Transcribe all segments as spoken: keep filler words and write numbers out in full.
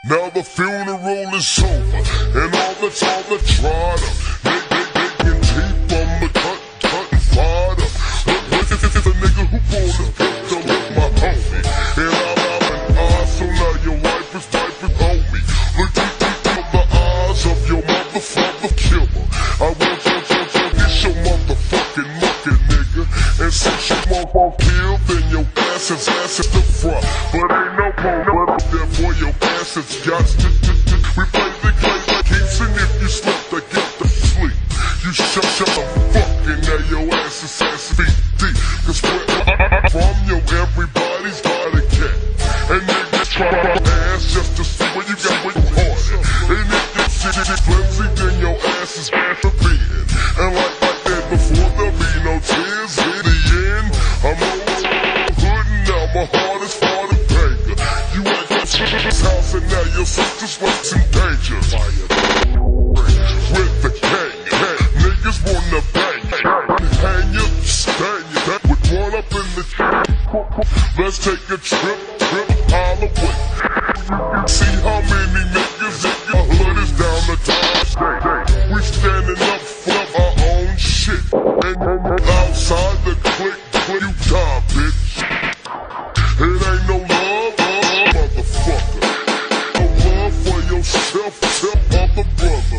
Now the funeral is over, and all that's all the trotter. They, they, they can keep on the cut, cut and fodder. Look, look at the nigga who pulled the pistol with my homie. And I'm out an eye, so now your wife is wife is on me. Look deep, deep in the eyes of your motherfucker killer. I want you to get your motherfucking mucking nigga. And since you won't kill, then your ass is ass is the front. But ain't no more up there for your ass is got to, we play the game like keeps, and if you slip, I get to sleep. You shut, shut the fuck, and now your ass is ass feet deep. Cause where I'm from, yo, everybody's got a cat. And niggas try my ass just to see what you got with you harder. And if this shit is flimsy, then your ass is ass for being. And like I said before, there'll be no tears in the end. I'm over hood and now my heart is for the banger. You at your sister's house and now your sister's life's in danger. With the gang, hey, niggas wanna bang, hang you, stand you, with one up in the let's take a trip, trip all the way. See how many niggas in your hood is down the time. We standing up for our own shit. And outside the clique, clique, you die, bitch. It ain't no love, love, motherfucker. No love for yourself, self, other brother.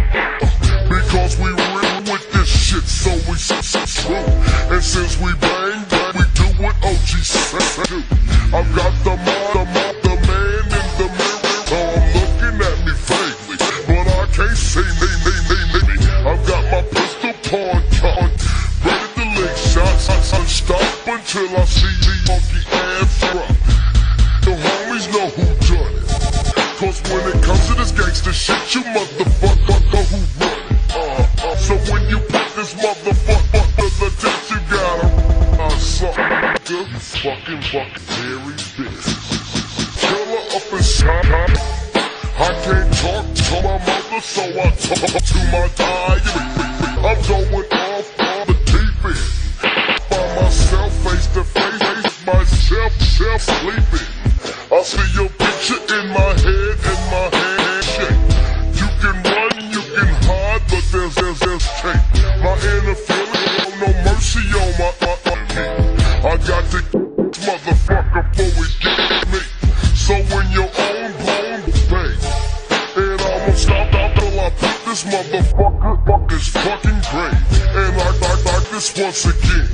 Because we real with this shit, so we true. And since we bang, bang, we do what O G said do. I've got the mod, the mod, the man in the mirror. Oh, I'm looking at me vaguely, but I can't see me, me, me, me, me. I've got my pistol pawn, pawn, ready to lick shots. I, I stop until I see the monkey ass drop. The homies know who done it. Cause when it comes to this gangster shit, you motherfucker know who run it. Uh, uh, so when you put this motherfucker to the test, you gotta uh, suck. You fucking fucking hairy bitch. Killer up inside. I can't talk to my mother, so I talk to my diary. I'm going off on the deep end. By myself, face to face, myself, self sleeping. I see your picture in my head and my handshake. You can run, you can hide, but there's, there's, there's tape. My inner feeling, no mercy on my, my, my me. I got to this motherfucker before we get me. So when your own bone bang, and I won't stop until I put this motherfucker up this fucking grave. And I like, like this once again.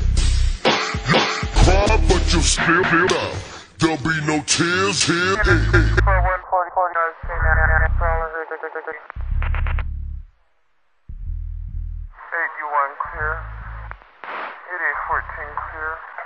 You cry, but you'll still feel out. There'll be no tears here. Hey, hey. eight U one clear. eight eight fourteen clear.